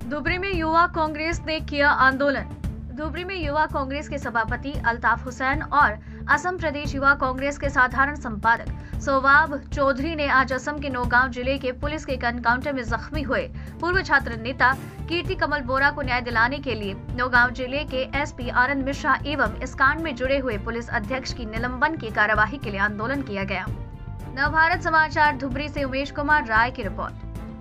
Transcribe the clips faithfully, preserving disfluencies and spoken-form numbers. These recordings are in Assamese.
धुबरी में युवा कांग्रेस ने किया आंदोलन। धुबरी में युवा कांग्रेस के सभापति अल्ताफ हुसैन और असम प्रदेश युवा कांग्रेस के साधारण संपादक सोवाब चौधरी ने आज असम के नौगांव जिले के पुलिस के एक एनकाउंटर में जख्मी हुए पूर्व छात्र नेता कीर्ति कमल बोरा को न्याय दिलाने के लिए नौगांव जिले के एसपी आनंद मिश्रा एवं इस कांड में जुड़े हुए पुलिस अध्यक्ष की निलंबन की कार्यवाही के लिए आंदोलन किया गया। नवभारत समाचार धुबरी से उमेश कुमार राय की रिपोर्ट।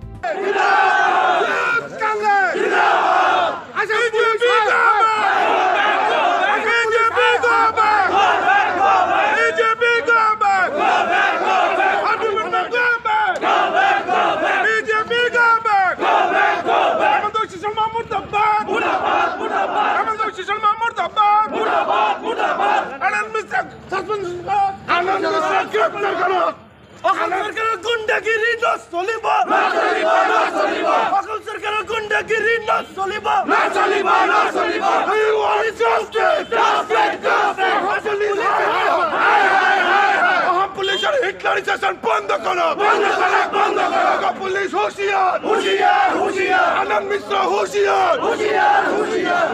गुंडागिरी न चलिब न चलिब न चलिब अकल सरकार गुंडागिरी न चलिब न चलिब न चलिब we want justice justice justice हम पुलिस और हिटलराइजेशन बंद करो बंद करो बंद करो पुलिस होशियार होशियार होशियार आनंद मिश्रा होशियार होशियार होशियार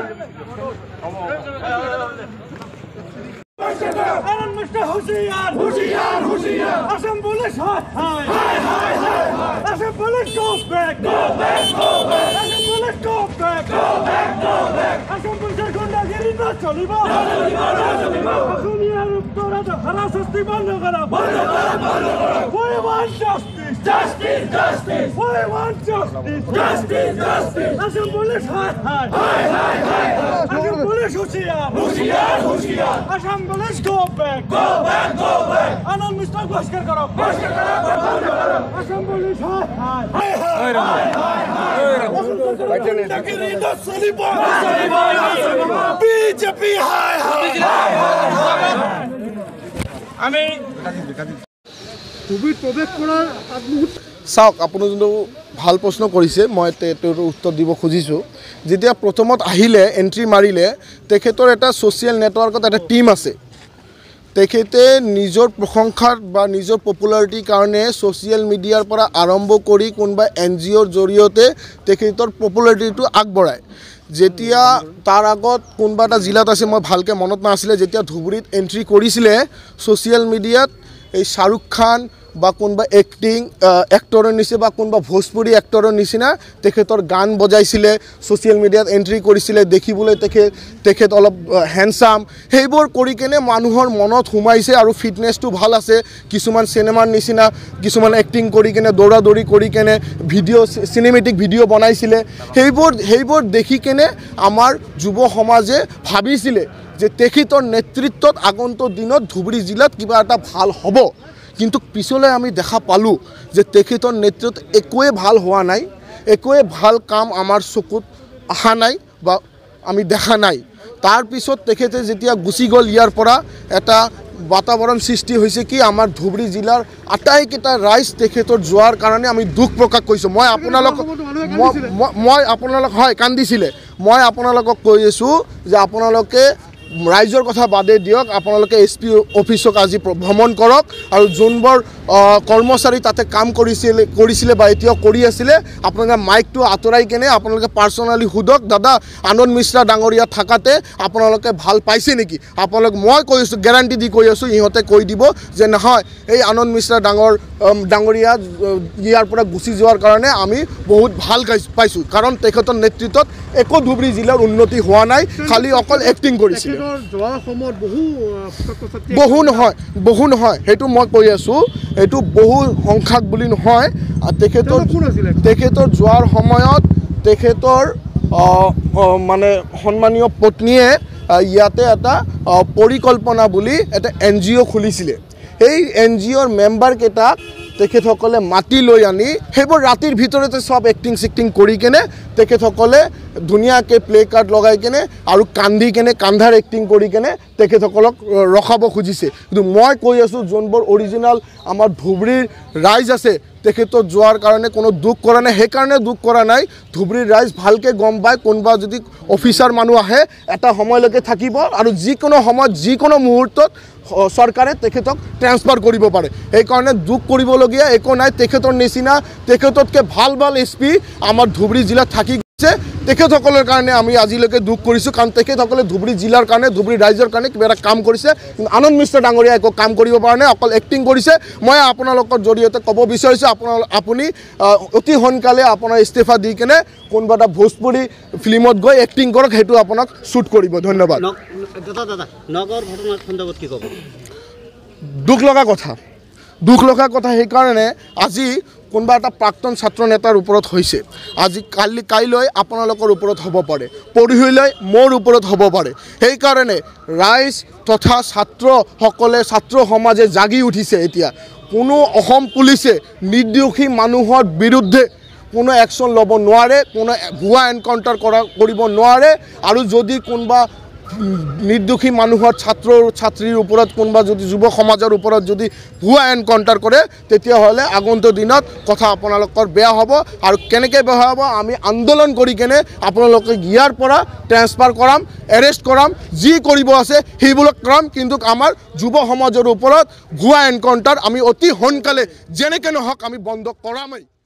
आनंद मिश्रा होशियार होशियार होशियार असम पुलिस हाय हाय हाय हाय Assam police go back go back go back Assam police go back go back go back Assam police गुंडागिरी न चलिब न चलिब न चलिब असमियार उपराध हरासती बंद करो बंद करो बंद करो we want justice justice justice we want justice justice justice Assam police हाय हाय हाय हाय असम पुलिस होशियार होशियार होशियार Assam police go back go back go back Anand Mishra बहिष्कार करो बहिष्कार करो बंद करो असम पुलिस हाय हाय हाय हाय हाय गुंडागिरी न चलिब न चलिब न चलिब बीजेपी हाय हाय हाय আমি কোভিড প্রবেশ কৰাৰ আগমুহূৰ্ত চাওক আপুনি যোনটো ভাল প্ৰশ্ন কৰিছে মই এইটোৰ উত্তৰ দিব খুজিছোঁ। যেতিয়া প্ৰথমত আহিলে এণ্ট্ৰি মাৰিলে তেখেতৰ এটা ছ'চিয়েল নেটৱৰ্কত এটা টীম আছে। তেখেতে নিজৰ প্ৰশংসাৰ বা নিজৰ পপুলাৰিটিৰ কাৰণে ছ'চিয়েল মিডিয়াৰ পৰা আৰম্ভ কৰি কোনোবা এন জি অ'ৰ জৰিয়তে তেখেতৰ পপুলাৰিটিটো আগবঢ়ায়। যেতিয়া তাৰ আগত কোনোবা এটা জিলাত আছে মই ভালকৈ মনত নাছিলে, যেতিয়া ধুবুৰীত এণ্ট্ৰি কৰিছিলে ছ'চিয়েল মিডিয়াত এই শ্বাহৰুখ খান বা কোনোবা এক্টিং এক্টৰৰ নিচিনা বা কোনোবা ভোজপুৰী এক্টৰৰ নিচিনা তেখেতৰ গান বজাইছিলে, ছ'চিয়েল মিডিয়াত এণ্ট্ৰি কৰিছিলে, দেখিবলৈ তেখেত তেখেত অলপ হেণ্ডচাম, সেইবোৰ কৰি কেনে মানুহৰ মনত সোমাইছে আৰু ফিটনেছটো ভাল আছে। কিছুমান চিনেমাৰ নিচিনা কিছুমান এক্টিং কৰি কেনে দৌৰা দৌৰি কৰি কেনে ভিডিঅ' চিনেমেটিক ভিডিঅ' বনাইছিলে। সেইবোৰ সেইবোৰ দেখি কেনে আমাৰ যুৱ সমাজে ভাবিছিলে যে তেখেতৰ নেতৃত্বত আগন্তুক দিনত ধুবুৰী জিলাত কিবা এটা ভাল হ'ব। কিন্তু পিছলৈ আমি দেখা পালোঁ যে তেখেতৰ নেতৃত্বত একোৱে ভাল হোৱা নাই, একোৱে ভাল কাম আমাৰ চকুত অহা নাই বা আমি দেখা নাই। তাৰপিছত তেখেতে যেতিয়া গুচি গ'ল ইয়াৰ পৰা এটা বাতাবৰণ সৃষ্টি হৈছে কি আমাৰ ধুবুৰী জিলাৰ আটাইকেইটা ৰাইজ তেখেতৰ যোৱাৰ কাৰণে আমি দুখ প্ৰকাশ কৰিছোঁ। মই আপোনালোকক মই আপোনালোক হয় কান্দিছিলে মই আপোনালোকক কৈ আছোঁ যে আপোনালোকে ৰাইজৰ কথা বাদে দিয়ক, আপোনালোকে এছ পি অফিচক আজি ভ্ৰমণ কৰক আৰু যোনবোৰ কৰ্মচাৰী তাতে কাম কৰিছিলে কৰিছিলে বা এতিয়াও কৰি আছিলে আপোনালোকে মাইকটো আঁতৰাই কেনে আপোনালোকে পাৰ্চনেলি সোধক, দাদা আনন্দ মিশ্ৰা ডাঙৰীয়া থাকাতে আপোনালোকে ভাল পাইছে নেকি? আপোনালোক মই কৈ আছোঁ, গেৰাণ্টি দি কৈ আছোঁ, ইহঁতে কৈ দিব যে নহয় এই আনন্দ মিশ্ৰা ডাঙৰ ডাঙৰীয়া ইয়াৰ পৰা গুচি যোৱাৰ কাৰণে আমি বহুত ভাল পাইছোঁ, কাৰণ তেখেতৰ নেতৃত্বত একো ধুবুৰী জিলাৰ উন্নতি হোৱা নাই, খালি অকল এক্টিং কৰিছিলে। বহু নহয় বহু নহয় সেইটো মই কৈ আছোঁ, এইটো বহু সংখ্যক বুলি নহয়। তেখেতৰ তেখেতৰ যোৱাৰ সময়ত তেখেতৰ মানে সন্মানীয় পত্নীয়ে ইয়াতে এটা পৰিকল্পনা বুলি এটা এন জি অ' খুলিছিলে। সেই এন জি অ'ৰ মেম্বাৰকেইটাক তেখেতসকলে মাতি লৈ আনি সেইবোৰ ৰাতিৰ ভিতৰতে সব এক্টিং চেক্টিং কৰি কেনে তেখেতসকলে ধুনীয়াকৈ প্লে কাৰ্ড লগাই কেনে আৰু কান্দি কেনে কান্ধাৰ এক্টিং কৰি কেনে তেখেতসকলক ৰখাব খুজিছে। কিন্তু মই কৈ আছোঁ যোনবোৰ অৰিজিনেল আমাৰ ধুবুৰীৰ ৰাইজ আছে তেখেতৰ যোৱাৰ কাৰণে কোনো দুখ কৰা নাই, সেইকাৰণে দুখ কৰা নাই। ধুবুৰীৰ ৰাইজ ভালকৈ গম পায় কোনোবা যদি অফিচাৰ মানুহ আহে এটা সময়লৈকে থাকিব আৰু যিকোনো সময়ত যিকোনো মুহূৰ্তত চৰকাৰে তেখেতক ট্ৰান্সফাৰ কৰিব পাৰে। সেইকাৰণে দুখ কৰিবলগীয়া একো নাই। তেখেতৰ নিচিনা তেখেততকৈ ভাল ভাল এছ পি আমাৰ ধুবুৰী জিলাত থাকি তেখেতসকলৰ কাৰণে আমি আজিলৈকে দুখ কৰিছোঁ, কাৰণ তেখেতসকলে ধুবুৰী জিলাৰ কাৰণে ধুবুৰী ৰাইজৰ কাৰণে কিবা এটা কাম কৰিছে। আনন্দ মিশ্ৰ ডাঙৰীয়া একো কাম কৰিব পৰা নাই, অকল এক্টিং কৰিছে। মই আপোনালোকৰ জৰিয়তে ক'ব বিচাৰিছোঁ, আপোনাৰ আপুনি অতি সোনকালে আপোনাৰ ইস্তেফা দি কেনে কোনোবা এটা ভোজপুৰী ফিল্মত গৈ এক্টিং কৰক, সেইটো আপোনাক শ্বুট কৰিব। ধন্যবাদ। দুখ লগা কথা দুখ লগা কথা সেইকাৰণে আজি কোনোবা এটা প্ৰাক্তন ছাত্ৰ নেতাৰ ওপৰত হৈছে, আজি কালি কাইলৈ আপোনালোকৰ ওপৰত হ'ব পাৰে, পৰহিলৈ মোৰ ওপৰত হ'ব পাৰে। সেইকাৰণে ৰাইজ তথা ছাত্ৰসকলে ছাত্ৰ সমাজে জাগি উঠিছে। এতিয়া কোনো অসম পুলিচে নিৰ্দোষী মানুহৰ বিৰুদ্ধে কোনো একশ্যন ল'ব নোৱাৰে, কোনো ভুৱা এনকাউণ্টাৰ কৰা কৰিব নোৱাৰে। আৰু যদি কোনোবা নিৰ্দোষী মানুহৰ ছাত্ৰ ছাত্ৰীৰ ওপৰত কোনোবা যদি যুৱ সমাজৰ ওপৰত যদি ভুৱা এনকাউণ্টাৰ কৰে, তেতিয়াহ'লে আগন্তুক দিনত কথা আপোনালোকৰ বেয়া হ'ব। আৰু কেনেকৈ বেয়া হ'ব, আমি আন্দোলন কৰি কেনে আপোনালোকে ইয়াৰ পৰা ট্ৰেন্সফাৰ কৰাম, এৰেষ্ট কৰাম, যি কৰিব আছে সেইবিলাক কৰাম। কিন্তু আমাৰ যুৱ সমাজৰ ওপৰত ভুৱা এনকাউণ্টাৰ আমি অতি সোনকালে যেনেকৈ নহওক আমি বন্ধ কৰামেই।